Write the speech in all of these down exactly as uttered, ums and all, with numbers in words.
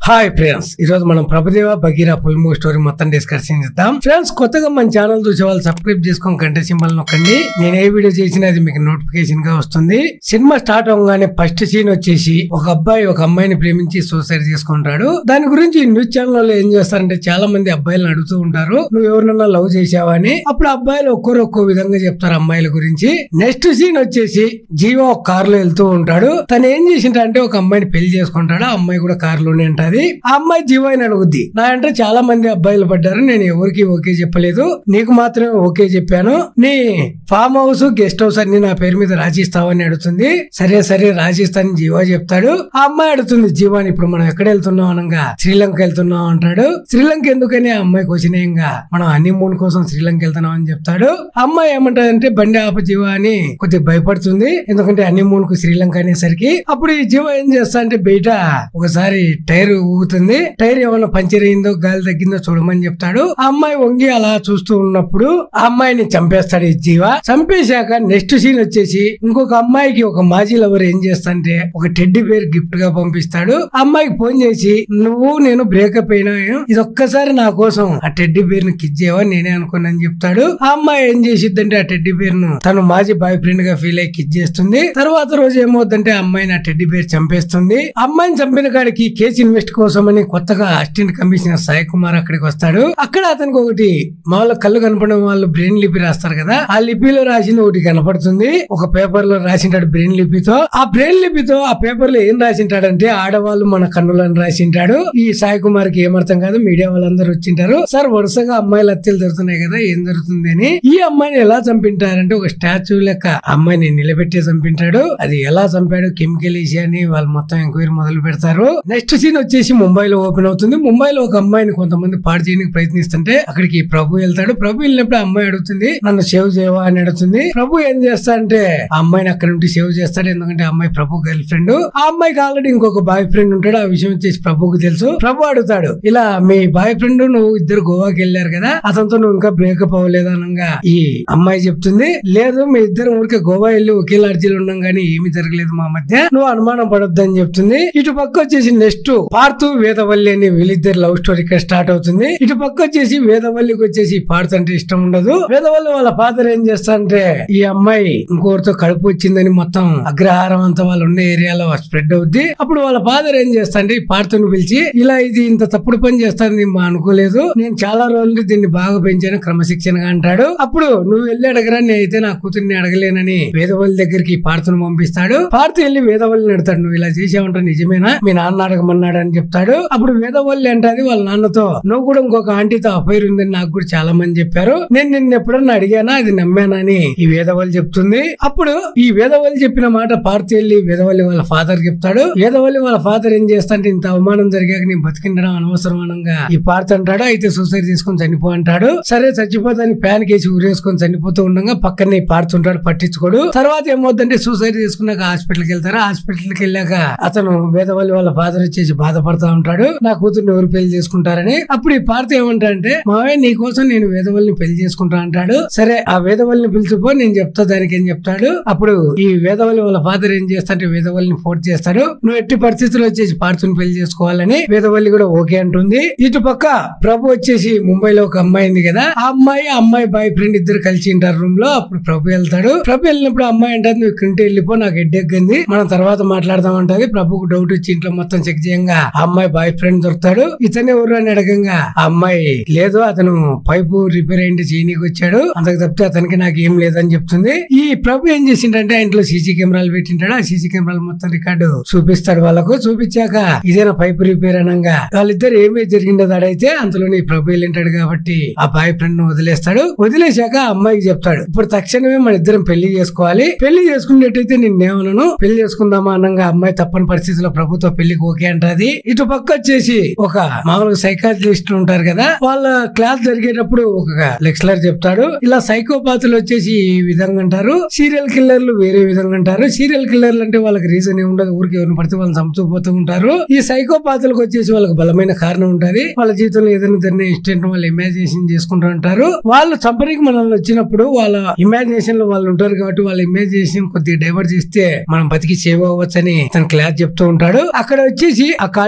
Hi friends, ఈ రోజు మనం Prabhudeva Bagheera full movie story మొత్తం డిస్కషన్ చేద్దాం. ఫ్రెండ్స్, కొత్తగా మన ఛానల్ చూసే వాళ్ళు సబ్స్క్రైబ్ చేసుకొని గంట సింబల్ నొక్కండి. నేను ఏ వీడియో చేసినా అది మీకు నోటిఫికేషన్ గా వస్తుంది. సినిమా స్టార్ట్ అవగానే ఫస్ట్ సీన్ వచ్చేసి ఒక అబ్బాయి ఒక అమ్మాయిని ప్రేమించి సూసైడ్ చేసుకుంటాడు. దాని గురించి న్యూస్ ఛానల్ ఏం చేస్తారంటే చాలా మంది అబ్బాయిలను అడుగుతూ ఉంటారు, నువ్వు ఎవరినన్నా లవ్ చేసావా అని. అప్పుడు అబ్బాయిలు ఒక్కరు ఒక్కో విధంగా చెప్తారు అమ్మాయిల గురించి. నెక్స్ట్ సీన్ వచ్చేసి జీవో ఒక కార్ లో వెళ్తూ ఉంటాడు. తను ఏం చేసింటే ఒక అమ్మాయిని పెళ్లి చేసుకుంటాడు. ఆ అమ్మాయి కూడా కార్ లోనే ఉంటది. ఆ అమ్మాయి జీవోని అడుగుద్ది, నా అంటే చాలా మంది అబ్బాయిలు పడ్డారు, నేను ఎవరికి ఓకే చెప్పలేదు, నీకు మాత్రమే ఓకే చెప్పాను, నీ ఫామ్ హౌస్ గెస్ట్ హౌస్ అన్ని నా పేరు మీద రాసిస్తావని అడుగుతుంది. సరే సరే రాసిస్తానని జీవో చెప్తాడు. ఆ అమ్మాయి అడుగుతుంది జీవాని, ఇప్పుడు మనం ఎక్కడ వెళ్తున్నాం అనగా శ్రీలంక వెళ్తున్నాం అంటాడు. శ్రీలంక ఎందుకని ఆ అమ్మాయి క్వశ్చన్ ఏంగా, మనం హనీమూన్ కోసం శ్రీలంక వెళ్తున్నాం అని చెప్తాడు. ఆ అమ్మాయి ఏమంటదంటే బండి ఆప జీవా అని కొద్దిగా భయపడుతుంది, ఎందుకంటే హనీమూన్ కు శ్రీలంక అనేసరికి. అప్పుడు ఈ జీవో ఏం చేస్తా అంటే బయట ఒకసారి టైర్ ఊగుతుంది, టైర్ ఏమైనా పంచర్ అయిందో గాలి తగ్గిందో చూడమని చెప్తాడు. ఆ అమ్మాయి వంగి అలా చూస్తూ ఉన్నప్పుడు ఆ అమ్మాయిని చంపేస్తాడు ఈ జీవ. చంపేశాక నెక్స్ట్ సీన్ వచ్చేసి ఇంకొక అమ్మాయికి ఒక మాజీ లవర్ ఏం చేస్తాంటే ఒక టెడ్డీ బేర్ గిఫ్ట్ గా పంపిస్తాడు. ఆ అమ్మాయికి ఫోన్ చేసి, నువ్వు నేను బ్రేకప్ అయినా, ఇది ఒక్కసారి నా కోసం ఆ టెడ్డీ బేర్ ను కిస్ చేయవా నేనే అనుకున్నాను చెప్తాడు. ఆ అమ్మాయి ఏం చేసిద్దంటే ఆ టెడ్డీ బేర్ ను తను మాజీ బాయ్ ఫ్రెండ్ గా ఫీల్ అయ్యి కిస్ చేస్తుంది. తర్వాత రోజు ఏమవుతుందంటే ఆ అమ్మాయిని ఆ టెడ్డీ బేర్ చంపేస్తుంది. ఆ అమ్మాయిని చంపిన కాడికి కేసు ఇన్వెస్ట్ కోసం అని కొత్తగా అసిస్టెంట్ కమిషనర్ సాయి కుమార్ అక్కడికి వస్తాడు. అక్కడ అతనికి ఒకటి మామూలు కళ్ళు కనపడడం వాళ్ళు బ్రెయిన్ లిపి రాస్తారు కదా, ఆ లిపిలో రాసింది ఒకటి కనపడుతుంది. ఒక పేపర్ లో రాసింటాడు బ్రెయిన్ లిపితో. ఆ బ్రెయిన్ లిపితో ఆ పేపర్ లో ఏం రాసింటాడంటే ఆడవాళ్ళు మన కన్నులను రాసింటాడు. ఈ సాయి కుమార్ కి ఏమర్థం కాదు, మీడియా వాళ్ళందరూ వచ్చింటారు. సార్ వరుసగా అమ్మాయిలు హత్యలు జరుగుతున్నాయి కదా, ఏం జరుగుతుంది అని. ఈ అమ్మాయిని ఎలా చంపింటారంటే ఒక స్టాచ్యూ లెక్క అమ్మాయిని నిలబెట్టి చంపింటాడు. అది ఎలా చంపాడు కెమికల్ వేసి అని వాళ్ళు మొత్తం ఎంక్వైరీ మొదలు పెడతారు. నెక్స్ట్ సీన్ వచ్చేసి ముంబైలో ఓపెన్ అవుతుంది. ముంబైలో ఒక అమ్మాయిని కొంతమంది పాడు చేయడానికి ప్రయత్నిస్తుంటే అక్కడికి ప్రభు వెళ్తాడు. ప్రభు వెళ్ళినప్పుడు అమ్మాయి అడుగుతుంది, నన్ను సేవ్ చేయవా అని అడుగుతుంది. ప్రభు ఏం చేస్తా అంటే ఆ అమ్మాయిని అక్కడ నుండి సేవ్ చేస్తాడు, ఎందుకంటే ఆ అమ్మాయి ప్రభు గర్ల్ ఫ్రెండ్. ఆ అమ్మాయికి ఆల్రెడీ ఇంకొక బాయ్ ఫ్రెండ్ ఉంటాడు. ఆ విషయం వచ్చేసి ప్రభుకు తెలుసు. ప్రభు అడుగుతాడు, ఇలా మీ బాయ్ ఫ్రెండ్ నువ్వు ఇద్దరు గోవాకి వెళ్ళారు కదా, అతనితో నువ్వు ఇంకా బ్రేకప్ అవ్వలేదు అనగా ఈ అమ్మాయి చెప్తుంది, లేదు మీ ఇద్దరు ఊరికే గోవా వెళ్ళి ఒకే లాడ్జీలో ఉన్నాం గానీ ఏమీ జరగలేదు మా మధ్య, నువ్వు అనుమానం పడొద్దు అని చెప్తుంది. ఇటు పక్క వచ్చేసి నెక్స్ట్ పార్థు వేదవల్లి అని వీళ్ళిద్దరు లవ్ స్టోరీ ఇక్కడ స్టార్ట్ అవుతుంది. ఇటు పక్క వచ్చేసి వేదవల్లికి వచ్చేసి పార్థు అంటే ఇష్టం ఉండదు. వేదవల్లి వాళ్ళ ఫాదర్ ఏం చేస్తారంటే ఈ అమ్మాయి ఇంకోరితో కడుపు వచ్చిందని మొత్తం అగ్రహారం అంతా వాళ్ళు ఉన్న ఏరియాలో స్ప్రెడ్ అవుద్ది. అప్పుడు వాళ్ళ ఫాదర్ ఏం చేస్తా అంటే ఈ పార్థుని పిలిచి, ఇలా ఇది ఇంత తప్పుడు పని చేస్తాను మా అనుకోలేదు, నేను చాలా రోజులు దీన్ని బాగా పెంచాను క్రమశిక్షణగా అంటాడు. అప్పుడు నువ్వు వెళ్ళి అడగరా, నేనైతే నా కూతుర్ని అడగలేనని వేదవల్లి దగ్గరికి పార్థును పంపిస్తాడు. పార్థు వెళ్ళి వేదవల్లిని అడతాడు, నువ్వు ఇలా చేసావంటే నిజమేనా, మీ నాన్న అడగమన్నాడు అని చెప్తాడు. అప్పుడు వేదవల్లి అంటది వాళ్ళ నాన్నతో, నువ్వు కూడా ఇంకొక ఆంటీతో అఫైర్ ఉందని నాకు కూడా చాలా మంది చెప్పారు, నేను నిన్ను ఎప్పుడన్నా అడిగానా, అది నమ్మానా అని ఈ వేదవల్లి చెప్తుంది. అప్పుడు ఈ వేదవల్లి చెప్పిన మాట పార్థు వెళ్ళి వేదవల్లి వాళ్ళ ఫాదర్ చెప్తాడు. వేదవల్లి వాళ్ళ ఫాదర్ ఏం చేస్తాంటే ఇంత అవమానం జరిగాక నేను బతికిండడం అనవసరం అనగా ఈ పార్థు అంటాడు, అయితే సూసైడ్ చేసుకుని చనిపో అంటాడు. సరే చచ్చిపోతాని ప్యాన్ కేసి ఊరేసుకొని చనిపోతూ ఉండగా పక్కనే పార్థు ఉంటాడు, పట్టించుకోడు. తర్వాత ఏమవుతుందంటే సూసైడ్ చేసుకున్నాక హాస్పిటల్కి వెళ్తారు. హాస్పిటల్కి వెళ్ళాక అతను వేదవల్లి వాళ్ళ ఫాదర్ వచ్చేసి బాధపడతా ఉంటాడు, నా కూతుర్ని ఎవరు పెళ్లి చేసుకుంటారని. అప్పుడు ఈ పార్థు ఏమంటాడంటే, మావయ్య నీ కోసం నేను వేదవల్లిని పెళ్లి చేసుకుంటా అంటాడు. సరే ఆ వేదవల్లిని పిలిచిపో, నేను చెప్తా దానికి అని చెప్తాడు. అప్పుడు ఈ వేదవల్లి వాళ్ళ ఫాదర్ ఏం చేస్తాడంటే వేదవల్లిని ఫోర్స్ చేస్తాడు, నువ్వు ఎట్టి పరిస్థితుల్లో వచ్చేసి పార్థుని పెళ్లి చేసుకోవాలని. వేదవల్లి కూడా ఓకే అంటుంది. ఇటు పక్క ప్రభు వచ్చేసి ముంబైలో ఒక అమ్మాయి ఉంది కదా, ఆ అమ్మాయి అమ్మాయి బాయ్ ఫ్రెండ్ ఇద్దరు కలిసి ఉంటారు రూమ్ లో. అప్పుడు ప్రభు వెళ్తాడు. ప్రభు వెళ్ళినప్పుడు అమ్మాయి అంటది, నువ్వు ఇక్కడి వెళ్ళిపో, నాకు హెడ్ ఎక్కింది, మనం తర్వాత మాట్లాడదాం అంటది. ప్రభుకు డౌట్ వచ్చి ఇంట్లో మొత్తం చెక్ చేయంగా ఆ అమ్మాయి బాయ్ ఫ్రెండ్ దొరుకుతాడు. ఇతనే ఎవరు అని అడగంగా ఆ అమ్మాయి, లేదు అతను పైపు రిపేర్ అయింది చేయనీకి వచ్చాడు, అంతకు తప్పితే అతనికి నాకు ఏం లేదని చెప్తుంది. ఈ ప్రభు ఏం చేసిండే ఆ ఇంట్లో సీసీ కెమెరాలు పెట్టింటాడు. ఆ సీసీ కెమెరాలు మొత్తం రికార్డు చూపిస్తాడు వాళ్ళకు. చూపించాక ఇదేనా పైపు రిపేర్ అనగా వాళ్ళిద్దరు ఏమీ జరిగిండదు అడైతే అంతలోనే ప్రభు వెళ్ళింటాడు కాబట్టి ఆ బాయ్ ఫ్రెండ్ ను వదిలేస్తాడు. వదిలేశాక ఆ అమ్మాయికి చెప్తాడు, ఇప్పుడు తక్షణమే మన ఇద్దరం పెళ్లి చేసుకోవాలి, పెళ్లి చేసుకునేటైతే నిన్నేమనను, పెళ్లి చేసుకుందామా అనగా అమ్మాయి తప్పని పరిస్థితిలో ప్రభుత్వ పెళ్లికి ఓకే అంటది. ఇటు పక్క వచ్చేసి ఒక మామూలుగా సైకాలజిస్ట్ ఉంటారు కదా, వాళ్ళ క్లాస్ జరిగేటప్పుడు ఒక లెక్చరర్ చెప్తాడు, ఇలా సైకోపాతులు వచ్చేసి ఈ విధంగా అంటారు, సీరియల్ కిల్లర్లు వేరే విధంగా అంటారు. సీరియల్ కిల్లర్లు అంటే వాళ్ళకి రీజన్ ఏమి ఉండదు, ఊరికి ఎవరిని పడితే వాళ్ళని చంపుతూ ఉంటారు. ఈ సైకోపాతులకు వచ్చేసి వాళ్ళకి బలమైన కారణం ఉంటది, వాళ్ళ జీవితంలో ఏదైనా జరిగిన ఇన్సిడెంట్ వాళ్ళు ఇమాజినేషన్ చేసుకుంటూ ఉంటారు. వాళ్ళు చంపడానికి మనల్ని వచ్చినప్పుడు వాళ్ళ ఇమాజినేషన్ లో వాళ్ళు ఉంటారు కాబట్టి వాళ్ళ ఇమాజినేషన్ కొద్దిగా డైవర్ట్ చేస్తే మనం బతికి సేవ్ అవ్వచ్చు అని తన క్లాస్ చెప్తూ ఉంటాడు. అక్కడ వచ్చేసి ఆ కాలేజ్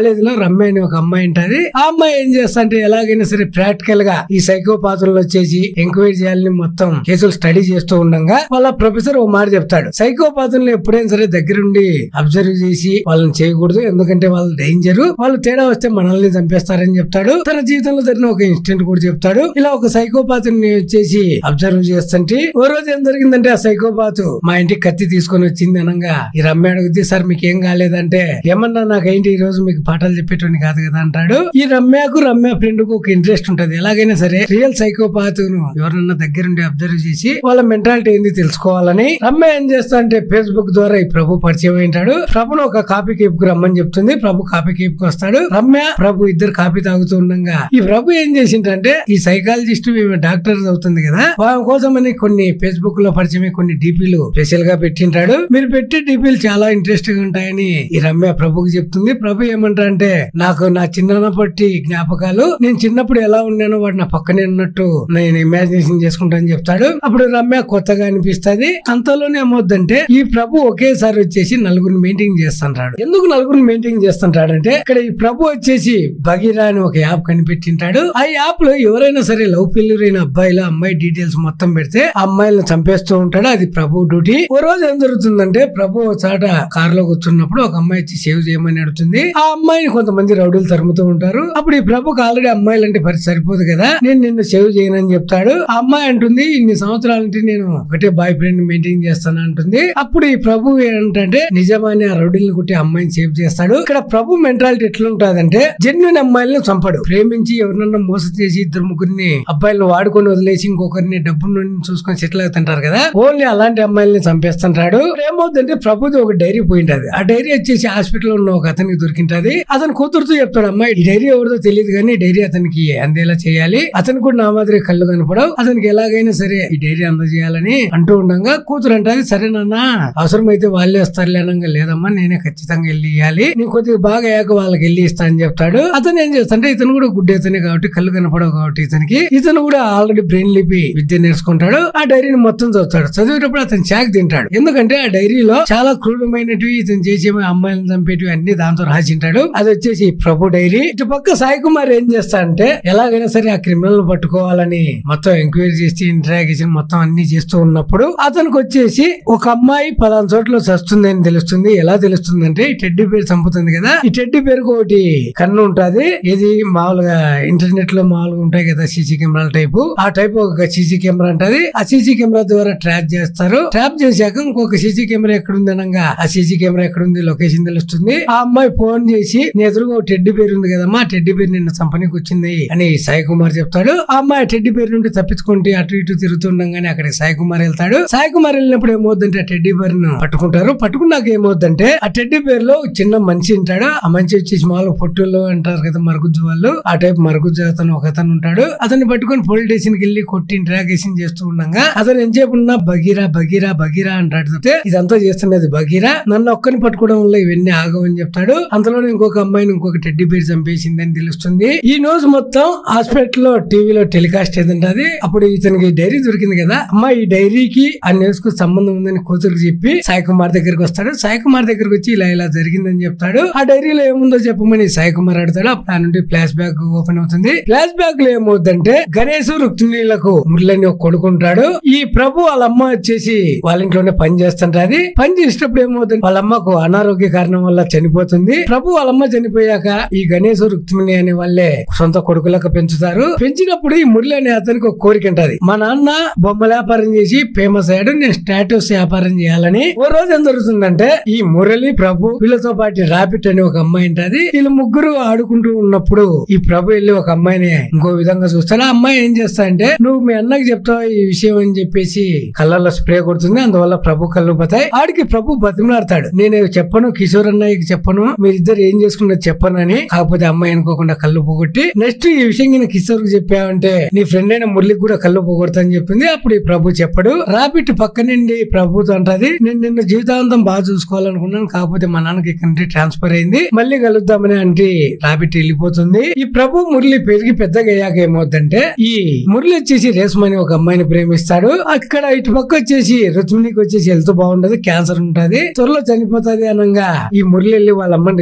కాలేజ్ లో రమ్య అని ఒక అమ్మాయి ఉంటది. ఆ అమ్మాయి ఏం చేస్తా అంటే ఎలాగైనా సరే ప్రాక్టికల్ గా ఈ సైకోపాతులు వచ్చేసి ఎంక్వైరీ చేయాలని మొత్తం కేసులు స్టడీ చేస్తూ ఉండగా వాళ్ళ ప్రొఫెసర్ ఓ మాట చెప్తాడు, సైకోపాతులను ఎప్పుడైనా సరే దగ్గరుండి అబ్జర్వ్ చేసి వాళ్ళని చేయకూడదు, ఎందుకంటే వాళ్ళు డేంజర్, వాళ్ళు తేడా వస్తే మనల్ని చంపేస్తారని చెప్తాడు. తన జీవితంలో జరిగిన ఒక ఇన్సిడెంట్ కూడా చెప్తాడు. ఇలా ఒక సైకోపాతుని వచ్చేసి అబ్జర్వ్ చేస్తుంటే ఓ రోజు ఏం జరిగిందంటే ఆ సైకోపాతు మా ఇంటికి కత్తి తీసుకొని వచ్చింది అనగా ఈ రమ్య అడుగుద్ది, సార్ మీకు ఏం కాలేదంటే ఏమన్నా నాకేంటి ఈ రోజు మీకు పాఠాలు చెప్పేటోని కాదు కదా అంటాడు. ఈ రమ్యకు రమ్య ఫ్రెండ్ కు ఒక ఇంట్రెస్ట్ ఉంటది, ఎలాగైనా సరే రియల్ సైకోపాతును ఎవరన్నా దగ్గరుండి అబ్జర్వ్ చేసి వాళ్ళ మెంటాలిటీ ఏంది తెలుసుకోవాలని రమ్య ఏం చేస్తా అంటే ఫేస్బుక్ ద్వారా ఈ ప్రభు పరిచయం అయింటాడు. ప్రభును ఒక కాపీ కేప్ కు రమ్మని చెప్తుంది. ప్రభు కాపీ కేప్ కు వస్తాడు. రమ్య ప్రభు ఇద్దరు కాపీ తాగుతూ ఉండగా ఈ ప్రభు ఏం చేసిందంటే ఈ సైకాలజిస్ట్ డాక్టర్ అవుతుంది కదా, వాళ్ళ కోసమని కొన్ని ఫేస్బుక్ లో పరిచయం కొన్ని డిపిలు స్పెషల్ గా పెట్టింటాడు. మీరు పెట్టే డిపిలు చాలా ఇంట్రెస్ట్ గా ఉంటాయని ఈ రమ్య ప్రభుకి చెప్తుంది. ప్రభు ఏమంటారంటే నాకు నా చిన్నప్పటి జ్ఞాపకాలు, నేను చిన్నప్పుడు ఎలా ఉన్నానో వాడు నా పక్కనే ఉన్నట్టు నేను ఇమాజినేషన్ చేసుకుంటానని చెప్తాడు. అప్పుడు రమ్య కొత్తగా అనిపిస్తుంది. అంతలోనే ఏమవుద్దంటే ఈ ప్రభు ఒకేసారి వచ్చేసి నలుగురిని మెయింటైన్ చేస్తుంటాడు. ఎందుకు నలుగురిని మెయింటైన్ చేస్తుంటాడంటే ఇక్కడ ఈ ప్రభు వచ్చేసి భగీరా అని ఒక యాప్ కనిపెట్టింటాడు. ఆ యాప్ లో ఎవరైనా సరే లవ్ ఫెయిల్యూర్ అయిన అబ్బాయిల అమ్మాయి డీటెయిల్స్ మొత్తం పెడితే ఆ అమ్మాయిలను చంపేస్తూ ఉంటాడు. అది ప్రభు డ్యూటీ. ఓ రోజు ఏం జరుగుతుందంటే ప్రభు చాట కార్ లో కూర్చున్నప్పుడు ఒక అమ్మాయి వచ్చి సేవ్ చేయమని అడుగుతుంది. ఆ అమ్మాయిని కొంతమంది రౌడీలు తరుముతూ ఉంటారు. అప్పుడు ఈ ప్రభుకి ఆల్రెడీ అమ్మాయిలు అంటే పరిస్థితి సరిపోదు కదా, నేను నిన్ను సేవ్ చేయనని చెప్తాడు. ఆ అమ్మాయి అంటుంది ఇన్ని సంవత్సరాల నుంచి నేను ఒకటే బాయ్ ఫ్రెండ్ మెయింటైన్ చేస్తాను అంటుంది. అప్పుడు ఈ ప్రభు ఏంటంటే నిజమని ఆ రౌడీలను కుట్టి అమ్మాయిని సేవ్ చేస్తాడు. ఇక్కడ ప్రభు మెంటాలిటీ ఎట్లుంటాదంటే జెన్యున్ అమ్మాయిలను చంపడు, ప్రేమించి ఎవరినన్నా మోసం చేసి ఇద్దరు ముగ్గురిని అబ్బాయిలను వాడుకొని వదిలేసి ఇంకొకరిని డబ్బు నుండి చూసుకొని సెటిల్ అవుతుంటారు కదా, ఓన్లీ అలాంటి అమ్మాయిల్ని చంపేస్తుంటాడు. ఏమవుతుందంటే ప్రభుది ఒక డైరీ పోయింటది. ఆ డైరీ వచ్చేసి హాస్పిటల్ ఉన్న ఒక అతనికి దొరికింటది. అతను కూతురుతో చెప్తాడు, అమ్మాయి ఈ డైరీ ఎవరిదో తెలియదు కానీ డైరీ అతనికి అందేలా చేయాలి, అతను కూడా నా మాదిరి కళ్ళు కనపడవు, అతనికి ఎలాగైనా సరే ఈ డైరీ అందజేయాలని అంటూ ఉండగా కూతురు అంటది, సరేనన్నా అవసరమైతే వాళ్ళే వస్తారులే అనగా, లేదమ్మా నేనే ఖచ్చితంగా వెళ్ళి ఇవ్వాలి, నేను కొద్దిగా బాగా అయ్యాక వాళ్ళకి వెళ్ళి ఇస్తా అని చెప్తాడు. అతను ఏం చేస్తాడంటే ఇతను కూడా గుడ్డి అతనే కాబట్టి కళ్ళు కనపడవు కాబట్టి ఇతనికి ఇతను కూడా ఆల్రెడీ బ్రెయిన్ లిపి విద్య నేర్చుకుంటాడు. ఆ డైరీని మొత్తం చదువుతాడు. చదివేటప్పుడు అతను చాక్ తింటాడు. ఎందుకంటే ఆ డైరీలో చాలా క్రూరమైనవి ఇతను చేసే అమ్మాయిలను చంపేటివి అన్ని దాంతో రాసింటాడు. అది వచ్చేసి ప్రభు డైరీ. ఇటు పక్క సాయి కుమార్ ఏం చేస్తాడంటే ఎలాగైనా సరే ఆ క్రిమినల్ పట్టుకోవాలని మొత్తం ఎంక్వైరీ చేసి ఇంట్రాగేషన్ మొత్తం అన్ని చేస్తూ ఉన్నప్పుడు అతనికి వచ్చేసి ఒక అమ్మాయి పలానా చోట్ల చస్తుంది అని తెలుస్తుంది. ఎలా తెలుస్తుంది అంటే ఈ టెడ్డీ పేరు చంపుతుంది కదా, ఈ టెడ్డీ పేరుకు ఒకటి కన్ను ఉంటది. ఇది మామూలుగా ఇంటర్నెట్ లో మామూలుగా ఉంటాయి కదా సీసీ కెమెరాల టైపు, ఆ టైప్ ఒక సీసీ కెమెరా ఉంటది. ఆ సీసీ కెమెరా ద్వారా ట్రాప్ చేస్తారు. ట్రాప్ చేశాక ఇంకొక సీసీ కెమెరా ఎక్కడుంది అనగా ఆ సీసీ కెమెరా ఎక్కడుంది లొకేషన్ తెలుస్తుంది. ఆ అమ్మాయి ఫోన్ చేసి నీ ఎదురుగా ఒక టెడ్డీ పేరు ఉంది కదమ్మా, ఆ టెడ్డీ పేరు నిన్న చంపనీకి వచ్చింది అని సాయి కుమార్ చెప్తాడు. ఆ అమ్మాయి టెడ్డీ పేరు నుండి తప్పించుకుంటే అటు ఇటు తిరుగుతుండగానే అక్కడికి సాయి కుమార్ వెళ్తాడు. సాయి కుమార్ వెళ్ళినప్పుడు ఏమవుతుందంటే ఆ టెడ్డీ పేరు ను పట్టుకుంటారు. పట్టుకున్నాక ఏమవుతుందంటే ఆ టెడ్డీ పేరులో చిన్న మనిషి ఉంటాడు. ఆ మనిషి వచ్చేసి మాలో పొట్టుల్లో అంటారు కదా మరుగుజ్జు వాళ్ళు, ఆ టైప్ మరుగుజ్జు అతను ఒక అతను ఉంటాడు. అతన్ని పట్టుకుని పోలీస్ స్టేషన్ కి వెళ్ళి కొట్టి ఇంట్రాగేషన్ చేస్తూ ఉండగా అతను ఏం చెప్పినా బగీరా బగీరా బగీరా అంటాడు. చెప్తే ఇదంతా చేస్తున్నది బగీరా, నన్ను ఒక్కని పట్టుకోవడం వల్ల ఇవన్నీ ఆగవని చెప్తాడు. అంతలోనే ఇంకొక అమ్మాయిని ఇంకొక టెడ్డీ పేరు చంపేసిందని తెలుస్తుంది. ఈ న్యూస్ మొత్తం హాస్పిటల్ లో టీవీలో టెలికాస్ట్ ఏదంటది. అప్పుడు ఇతనికి డైరీ దొరికింది కదా, అమ్మా ఈ డైరీకి ఆ న్యూస్ కు సంబంధం ఉందని కూతురికి చెప్పి సాయి కుమార్ దగ్గరికి వస్తాడు. సాయి కుమార్ దగ్గరికి వచ్చి ఇలా ఇలా జరిగిందని చెప్తాడు. ఆ డైరీలో ఏముందో చెప్పమని సాయి కుమార్ అడతాడు. ఆ నుండి ఫ్లాష్ బ్యాక్ ఓపెన్ అవుతుంది. ఫ్లాష్ బ్యాక్ లో ఏమవుతుందంటే గణేష్ రుక్మిణీలకు మురళని ఒక కొడుకుంటాడు. ఈ ప్రభు వాళ్ళ అమ్మ వచ్చేసి వాళ్ళ ఇంట్లోనే పని చేస్తుంటది. పని చేసేటప్పుడు ఏమవుతుంది వాళ్ళ అమ్మకు అనారోగ్య కారణం వల్ల చనిపోతుంది. ప్రభు వాళ్ళమ్మ చనిపోయాక ఈ గణేష్ రుక్మిణి అనే వాళ్ళే సొంత కొడుకులకు పెంచుతారు. పెంచినప్పుడు ఈ మురళి అనే అతనికి ఒక కోరిక ఉంటది, మా నాన్న బొమ్మల వ్యాపారం చేసి ఫేమస్ అయ్యాడు, నేను స్టాటస్ వ్యాపారం చేయాలని. ఓ రోజు ఏం జరుగుతుందంటే ఈ మురళి ప్రభు వీళ్ళతో పాటు రాబిట్ అనే ఒక అమ్మాయి ఉంటది. వీళ్ళు ముగ్గురు ఆడుకుంటూ ఉన్నప్పుడు ఈ ప్రభు వెళ్ళి ఒక అమ్మాయిని ఇంకో విధంగా చూస్తాడు. ఆ అమ్మాయి ఏం చేస్తా అంటే నువ్వు మీ అన్నకి చెప్తావు ఈ విషయం అని చెప్పేసి కళ్ళల్లో స్ప్రే కొడుతుంది. అందువల్ల ప్రభు కళ్ళు పోతాయి. ఆడికి ప్రభు బతిమలాడతాడు, నేను చెప్పను కిషోర్ అన్నయ్యకి చెప్పను, మీరిద్దరు ఏం చేసుకున్నా చెప్పను అని. కాకపోతే అమ్మాయి అనుకోకుండా కళ్ళు పోగొట్టి నెక్స్ట్ ఈ విషయం నేను కిషోర్ కు చెప్పావంటే నీ ఫ్రెండ్ అయిన మురళికి కూడా కళ్ళు పోగొడతా అని చెప్పింది. అప్పుడు ఈ ప్రభు చెప్పడు. రాబిట్ పక్క నుండి ప్రభుతో అంటది, నేను నిన్ను జీవితాంతం బాగా చూసుకోవాలనుకున్నాను, కాకపోతే మా నాన్నకి ఇక్కడ నుండి ట్రాన్స్ఫర్ అయింది, మళ్ళీ కలుద్దామని అంటే రాబిట్ వెళ్ళిపోతుంది. ఈ ప్రభు మురళి పెరిగి పెద్దగా అయ్యాక ఏమవుతుందంటే ఈ మురళి వచ్చేసి రేస్మని ఒక అమ్మాయిని ప్రేమిస్తాడు. అక్కడ ఇటు పక్క వచ్చేసి రుక్మిణికి వచ్చేసి హెల్త్ బాగుండదు, క్యాన్సర్ ఉంటది, త్వరలో చనిపోతుంది అనగా ఈ మురళి వెళ్ళి వాళ్ళ అమ్మని రిక్వెస్ట్ చేస్తాడు.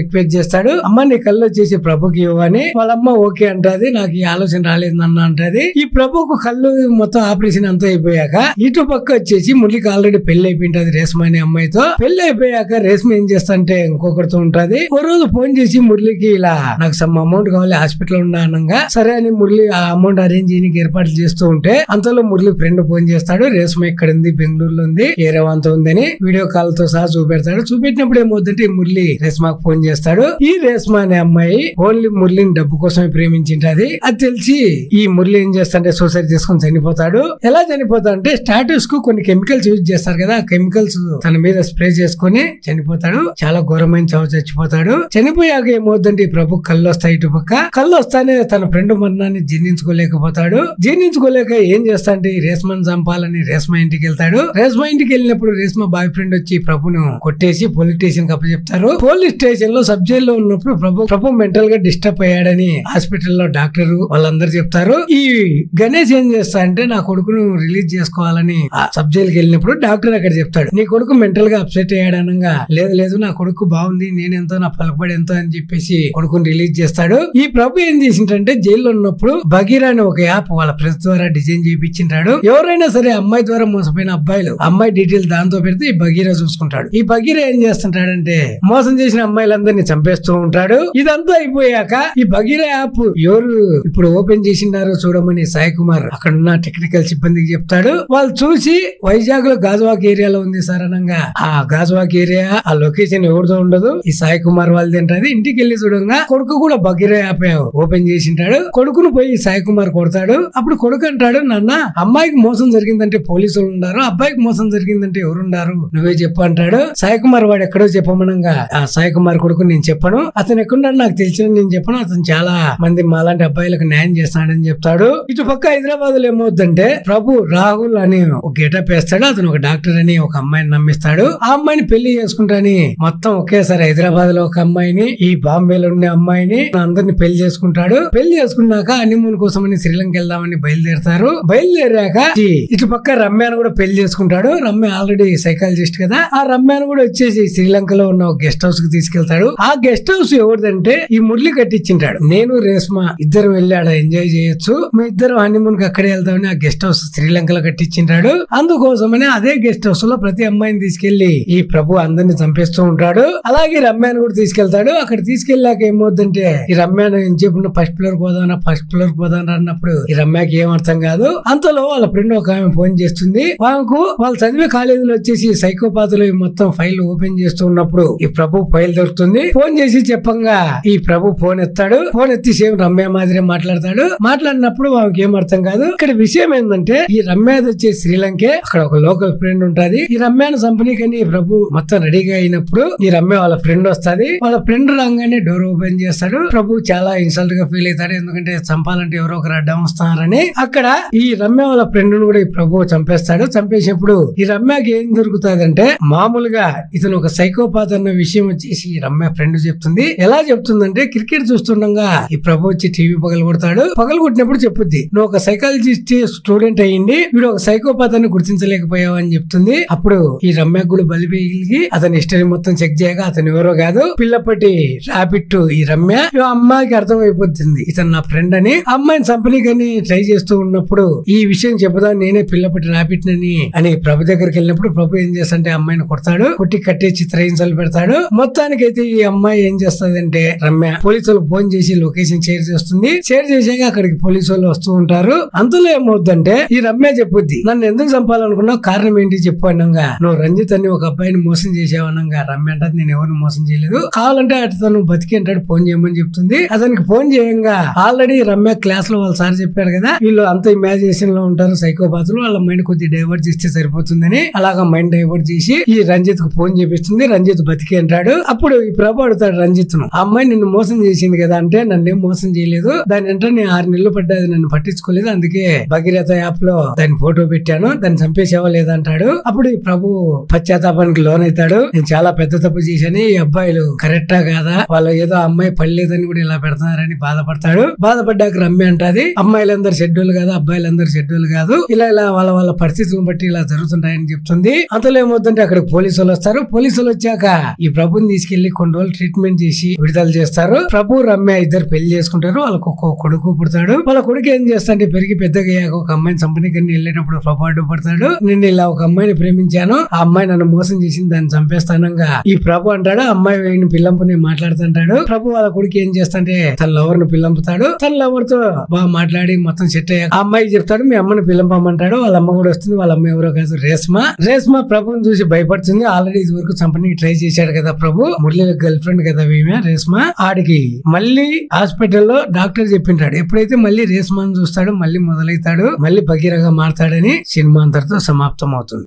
చేస్తాడు. అమ్మ నీ కళ్ళు వచ్చేసి ప్రభుకి ఇవ్వని వాళ్ళమ్మ ఓకే అంటది. నాకు ఈ ఆలోచన రాలేదు అన్న అంటది. ఈ ప్రభుకు కళ్ళు మొత్తం ఆపరేషన్ అంతా అయిపోయాక ఇటు పక్క వచ్చేసి మురళికి ఆల్రెడీ పెళ్లి అయిపోయింటది రేష్మ అనే అమ్మాయితో. పెళ్లి అయిపోయాక రేష్మ ఏం చేస్తా అంటే ఇంకొకరితో ఉంటది. ఓ రోజు ఫోన్ చేసి మురళికి ఇలా నాకు సమ్ అమౌంట్ కావాలి హాస్పిటల్ ఉన్నా అనగా సరే అని మురళి ఆ అమౌంట్ అరేంజ్ చేయడానికి ఏర్పాట్లు చేస్తూ ఉంటే అంతలో మురళి ఫ్రెండ్ ఫోన్ చేస్తాడు. రేష్మ ఇక్కడ ఉంది, బెంగళూరులో ఉంది, ఏరేవంత ఉందని వీడియో కాల్ తో సహా చూపెడతాడు. చూపెట్టినప్పుడు ఏమవుతుందంటే మురళి రేష్మకు ఫోన్ చేస్తాడు. ఈ రేష్మ అనే అమ్మాయి ఓన్లీ మురళిని డబ్బు కోసమే ప్రేమించింటది. అది తెలిసి ఈ మురళి ఏం చేస్తాడంటే సూసైడ్ చేసుకుని చనిపోతాడు. ఎలా చనిపోతాడు అంటే స్టాటస్ కు కొన్ని కెమికల్స్ యూజ్ చేస్తారు కదా, ఆ కెమికల్స్ తన మీద స్ప్రే చేసుకుని చనిపోతాడు. చాలా ఘోరమైన చావు చచ్చిపోతాడు. చనిపోయాక ఏమవుతుందంటే ఈ ప్రభు కళ్ళు వస్తాయి. ఇటు పక్క కళ్ళు వస్తానే తన ఫ్రెండ్ మరణాన్ని జీర్ణించుకోలేకపోతాడు. జీర్ణించుకోలేక ఏం చేస్తాడంటే ఈ రేష్మను చంపాలని రేష్మ ఇంటికి వెళ్తాడు. రేష్మ ఇంటికి వెళ్ళినప్పుడు రేష్మ బాయ్ ఫ్రెండ్ వచ్చి ప్రభును కొట్టేసి పోలీస్ స్టేషన్ కి అప్పచెప్తారు. పోలీస్ స్టేషన్ లో సబ్ జైల్లో ఉన్నప్పుడు ప్రభు ప్రభు మెంటల్ గా డిస్టర్బ్ అయ్యాడని హాస్పిటల్లో డాక్టర్ వాళ్ళందరూ చెప్తారు. ఈ గణేష్ ఏం చేస్తా అంటే నా కొడుకును రిలీజ్ చేసుకోవాలని సబ్ జైలుకి వెళ్ళినప్పుడు డాక్టర్ అక్కడ చెప్తాడు నీ కొడుకు మెంటల్ గా అప్సెట్ అయ్యాడనగా లేదు లేదు నా కొడుకు బాగుంది, నేనెంతో నా పలుకుబడి ఎంతో అని చెప్పేసి కొడుకుని రిలీజ్ చేస్తాడు. ఈ ప్రభు ఏం చేసింటే జైల్లో ఉన్నప్పుడు బగీరా అని ఒక యాప్ వాళ్ళ ప్రెస్ ద్వారా డిజైన్ చేయించింటాడు. ఎవరైనా సరే అమ్మాయి ద్వారా మోసపోయిన అబ్బాయిలు అమ్మాయి డీటెయిల్ దాంతో పెడితే ఈ బగీరా చూసుకుంటాడు. ఈ బగీరా ఏం చేస్తుంటాడంటే మోసం చేసిన అమ్మాయిలందరినీ చంపేస్తూ ఉంటాడు. ఇదంతా అయిపోయాక ఈ బగీరా యాప్ ఎవరు ఇప్పుడు ఓపెన్ చేసిండారో చూడమని సాయి కుమార్ అక్కడ ఉన్న టెక్నికల్ సిబ్బందికి చెప్తాడు. వాళ్ళు చూసి వైజాగ్ లో గాజువాక్ ఏరియాలో ఉంది సార్ అనగా ఆ గాజువాక్ ఏరియా ఆ లొకేషన్ ఎవరిదో ఉండదు, ఈ సాయి కుమార్ వాళ్ళది అంటది. ఇంటికి వెళ్లి చూడంగా కొడుకు కూడా బగీరా యాప్ ఓపెన్ చేసింటాడు. కొడుకును పోయి సాయి కుమార్ కొడతాడు. అప్పుడు కొడుకు అంటాడు నాన్న అమ్మాయికి మోసం జరిగిందంటే పోలీసులు ఉన్నారు, అబ్బాయికి మోసం జరిగిందంటే ఎవరున్నారు నువ్వే చెప్పు అంటాడు. సాయి కుమార్ వాడు ఎక్కడో చెప్పమనగా ఆ సాయి కుమార్ కొడుకు నేను చెప్పను, అతను ఎక్కడున్నాడు నాకు తెలిసిన నేను చెప్పను, అతను చాలా మంది మాలాంటి అబ్బాయిలకు న్యాయం చేస్తాడని చెప్తాడు. ఇటు పక్క హైదరాబాద్ లో ఏమవుతుందంటే ప్రభు రాహుల్ అని ఒక గెటప్ వేస్తాడు. అతను ఒక డాక్టర్ అని ఒక అమ్మాయిని నమ్మిస్తాడు. ఆ అమ్మాయిని పెళ్లి చేసుకుంటాని మొత్తం ఒకేసారి హైదరాబాద్ లో ఒక అమ్మాయిని ఈ బాంబేలో ఉండే అమ్మాయిని అందరిని పెళ్లి చేసుకుంటాడు. పెళ్లి చేసుకున్నాక హనీమూన్ కోసమని శ్రీలంక వెళ్దామని బయలుదేరతారు. బయలుదేరాక ఇటు పక్క రమ్యను కూడా పెళ్లి చేసుకుంటాడు. రమ్య ఆల్రెడీ సైకాలజిస్ట్ కదా, ఆ రమ్యను కూడా వచ్చేసి శ్రీలంకలో ఉన్న ఒక గెస్ట్ హౌస్ కి తీసుకెళ్తాడు. ఆ గెస్ట్ హౌస్ ఎవరిదంటే ఈ మురళి కట్టించింటాడు. నేను రేష్మ ఇద్దరు వెళ్ళాడు ఎంజాయ్ చేయొచ్చు, మీ ఇద్దరు హనీమూన్ కి అక్కడే వెళ్దామని ఆ గెస్ట్ హౌస్ శ్రీలంకలో కట్టించింటాడు. అందుకోసమని అదే గెస్ట్ హౌస్ లో ప్రతి అమ్మాయిని తీసుకెళ్లి ఈ ప్రభు అందరిని చంపేస్తూ ఉంటాడు. అలాగే రమ్యాను కూడా తీసుకెళ్తాడు. అక్కడ తీసుకెళ్ళాక ఏమవుతుందంటే ఈ రమ్యాను ఏం చెప్పిన ఫస్ట్ ఫ్లోర్ పోదానా ఫస్ట్ ఫ్లోర్ పోదానా అన్నప్పుడు ఈ రమ్యకి ఏం అర్థం కాదు. అంతలో వాళ్ళ ఫ్రెండ్ ఒక ఆమె ఫోన్ చేస్తుంది. వాళ్ళకు వాళ్ళు చదివే కాలేజీలో వచ్చేసి సైకోపాతులు మొత్తం ఫైల్ ఓపెన్ చేస్తూ ఉన్నప్పుడు ఈ ప్రభు ఫైల్ దొరుకుతుంది. ఫోన్ చేసి చెప్పంగా ఈ ప్రభు ఫోన్ ఎత్తాడు. ఫోన్ ఎత్తి సేమ్ రమ్య మాదిరి మాట్లాడతాడు. మాట్లాడినప్పుడు వాళ్ళకి ఏం అర్థం కాదు. ఇక్కడ విషయం ఏంటంటే ఈ రమ్య వచ్చే శ్రీలంకే, అక్కడ ఒక లోకల్ ఫ్రెండ్ ఉంటది. ఈ రమ్యను చంపనీకని ప్రభు మొత్తం రెడీగా అయినప్పుడు ఈ రమ్య వాళ్ళ ఫ్రెండ్ వస్తది. వాళ్ళ ఫ్రెండ్ రాగానే డోర్ ఓపెన్ చేస్తాడు. ప్రభు చాలా ఇన్సల్ట్ గా ఫీల్ అవుతాడు. ఎందుకంటే చంపాలంటే ఎవరో ఒకరు అడ్డం వస్తారని. అక్కడ ఈ రమ్య వాళ్ళ ఫ్రెండ్ కూడా ఈ ప్రభు చంపేస్తాడు. చంపేసినప్పుడు ఈ రమ్యకి ఏం దొరుకుతాదంటే మామూలుగా ఇతను ఒక సైకోపాత్ అన్న విషయం వచ్చేసి రమ్య ఫ్రెండ్ చెప్తుంది. ఎలా చెప్తుందంటే క్రికెట్ చూస్తుండగా ఈ ప్రభు వచ్చి టీవీ పగలు కొడతాడు. పగలు కొట్టినప్పుడు చెప్పుద్ది నువ్వు ఒక సైకాలజిస్ట్ స్టూడెంట్ అయ్యింది వీడు ఒక సైకోపాత్ అని గుర్తించలేకపోయావు అని చెప్తుంది. అప్పుడు ఈ రమ్య కూడా బలిపేగి అతని హిస్టరీ మొత్తం చెక్ చేయగా అతను ఎవరో కాదు పిల్లపటి రాపిట్టు ఈ రమ్య. అమ్మాయికి అర్థం అయిపోతుంది ఇతను నా ఫ్రెండ్ అని. అమ్మాయిని చంపనీకని ట్రై చేస్తూ ఉన్నప్పుడు ఈ విషయం చెప్పుదా నేనే పిల్లపటి రాపిట్నని అని ప్రభు దగ్గరికి వెళ్ళినప్పుడు ప్రభు ఏం చేస్తాడంటే అమ్మాయిని కొడతాడు. కొట్టి కట్టే చిత్రహింసలు పెడతాడు. మొత్తానికైతే ఈ అమ్మాయి ఏం చేస్తుందంటే రమ్య పోలీసులకు ఫోన్ చేసి లొకేషన్ షేర్ చేస్తుంది. షేర్ చేసాక అక్కడికి పోలీసు వాళ్ళు వస్తూ ఉంటారు. అందులో ఏమవుతుందంటే ఈ రమ్య చెప్పుద్ది నన్ను ఎందుకు చంపాలనుకున్నావు కారణం ఏంటి చెప్పు అనంగా నువ్వు రంజిత్ అని ఒక అబ్బాయిని మోసం చేసావు అనంగా రమ్య అంటే నేను ఎవరిని మోసం చేయలేదు, కావాలంటే అతను బతికి అంటాడు ఫోన్ చేయమని చెప్తుంది. అతనికి ఫోన్ చేయంగా ఆల్రెడీ రమ్య క్లాస్ లో వాళ్ళ సార్ చెప్పారు కదా వీళ్ళు అంత ఇమాజినేషన్ లో ఉంటారు సైకోపాతులు, వాళ్ళ మైండ్ కొద్దిగా డైవర్ట్ చేస్తే సరిపోతుందని అలాగా మైండ్ డైవర్ట్ చేసి ఈ రంజిత్ కు ఫోన్ చేపిస్తుంది. రంజిత్ బతికి అంటాడు. అప్పుడు ఈ ప్రభు అడుగుతాడు రంజిత్ ను ఆ అమ్మాయి నిన్ను మోసం చేసింది కదా అంటే నన్నేం మోసం చేయలేదు, దాని అంటే నేను ఆరు నెలలు పడ్డది నన్ను పట్టించుకోలేదు, అందుకే భగీరథ యాప్ లో దాని ఫోటో పెట్టాను, దాన్ని చంపేసేవా లేదంటాడు. అప్పుడు ఈ ప్రభు పశ్చాత్తాపానికి లోన్ అవుతాడు. నేను చాలా పెద్ద తప్పు చేశాను, ఈ అబ్బాయిలు కరెక్టా కాదా, వాళ్ళు ఏదో అమ్మాయి పడలేదని కూడా ఇలా పెడతారని బాధపడతాడు. బాధపడ్డాక రమ్య అంటది అమ్మాయిలందరూ షెడ్యూల్ కాదు అబ్బాయిలందరూ షెడ్యూల్ కాదు, ఇలా ఇలా వాళ్ళ వాళ్ళ పరిస్థితులను బట్టి ఇలా జరుగుతుంటాయని చెప్తుంది. అంతలో ఏమవుతుంటే అక్కడ పోలీసులు వస్తారు. పోలీసులు వచ్చాక ఈ ప్రభుని తీసుకెళ్లి కొన్ని రోజులు ట్రీట్మెంట్ ట్రీట్మెంట్ చేసి విడుదల చేస్తారు. ప్రభు రమ్య ఇద్దరు పెళ్లి చేసుకుంటారు. వాళ్ళకు ఒక కొడుకు పుడతాడు. వాళ్ళ కొడుకు ఏం చేస్తాడంటే పెరిగి పెద్దగా ఒక అమ్మాయిని చంపనీకి వెళ్ళేటప్పుడు ప్రభు అడ్డుపడతాడు. నేను ఇలా ఒక అమ్మాయిని ప్రేమించాను, ఆ అమ్మాయి నన్ను మోసం చేసింది, దాన్ని చంపేస్తానంగా ఈ ప్రభు అంటాడు. అమ్మాయి వీడిని పిల్లంపుని మాట్లాడుతుంటాడు. ప్రభు వాళ్ళ కొడుకు ఏం చేస్తాడంటే తన లవర్ ను పిల్లంపుతాడు. తన లవర్ తో బాగా మాట్లాడి మొత్తం సెట్ అయ్యాక ఆ అమ్మాయికి చెప్తాడు మీ అమ్మని పిల్లంపమంటాడు. వాళ్ళ అమ్మ కూడా వస్తుంది. వాళ్ళ అమ్మ ఎవరో కాదు రేష్మ. రేష్మ ప్రభుని చూసి భయపడుతుంది. ఆల్రెడీ ఇది వరకు చంపనీకి ట్రై చేశాడు కదా ప్రభు, మురళి గర్ల్ ఫ్రెండ్ కదా ఈమె రేష్మ. ఆడికి మళ్ళీ హాస్పిటల్లో డాక్టర్ చెప్పింటాడు ఎప్పుడైతే మళ్ళీ రేష్మని చూస్తాడు మళ్ళీ మొదలైతాడు, మళ్ళీ భగీరథగా మారతాడని సినిమా అంతటితో సమాప్తం అవుతుంది.